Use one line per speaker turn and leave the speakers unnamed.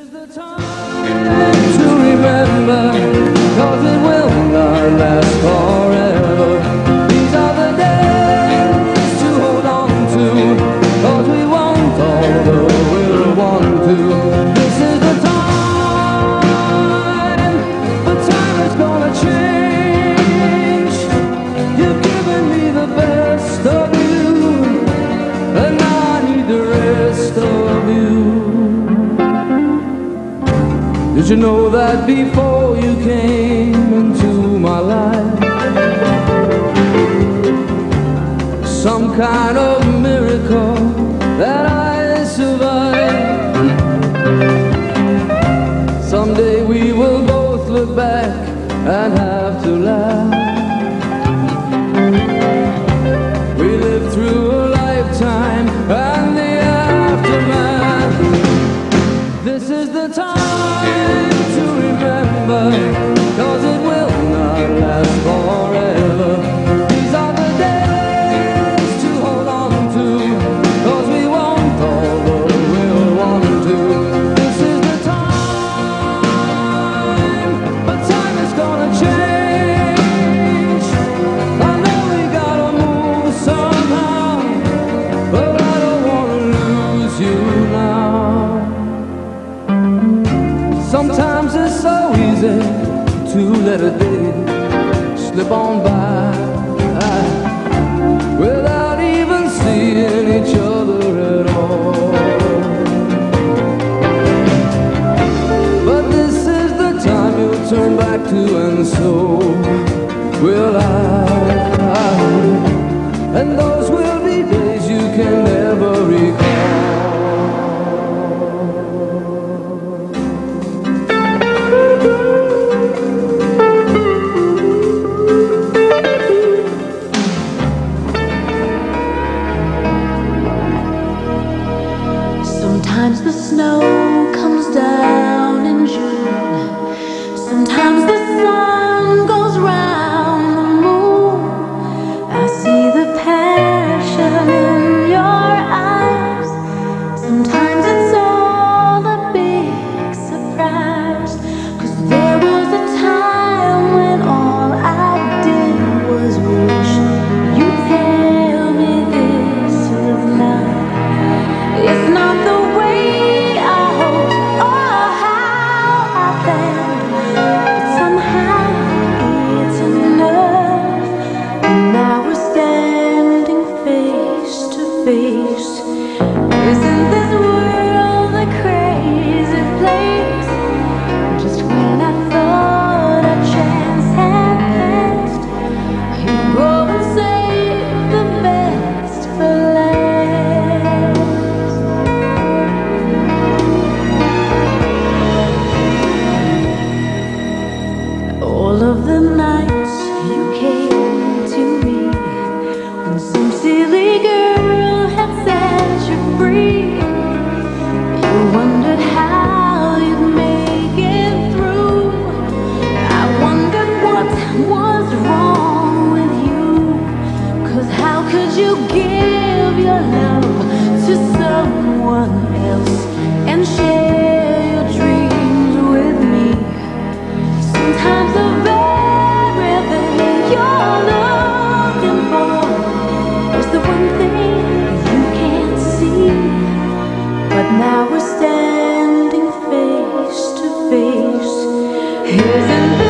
the time to remember, 'cause it will not last forever. These are the days to hold on to, 'cause we won't, although we'll want to. This is the time, but time is gonna change. You've given me the best of you, and I need the rest of you. Did you know that before you came into my life, some kind of miracle that I survived? Someday we will both look back and have to laugh. We lived through a lifetime and the aftermath. This is the time to remember, 'cause it will not last forever. These are the days to hold on to, 'cause we won't, although we'll want to. This is the time, but time is gonna change. I know we gotta move somehow, but I don't wanna lose you now. Sometimes it's so easy to let a day slip on by without even seeing each other at all. But this is the time you'll turn back to, and so will I. And those will be days you can never recall.
Sometimes the snow comes down in June. Sometimes the sun goes round the moon. I see the passion in your eyes. Sometimes it's all a big surprise, 'cause there was a time when all I did was wish you'd tell me this was not. It's not the way I hoped or how I planned, but somehow it's enough. And now we're standing face to face. Isn't this world a crazy place? Just when I thought a chance had passed, you go and save the best for last. All of the nights you came to me, when some silly girl had set you free, you wondered how you'd make it through. I wondered what was wrong with you, 'cause how could you give your love to someone else and share your dreams with me? Sometimes the very thing you're looking for is the one thing you can't see. But now we're standing face to face. Isn't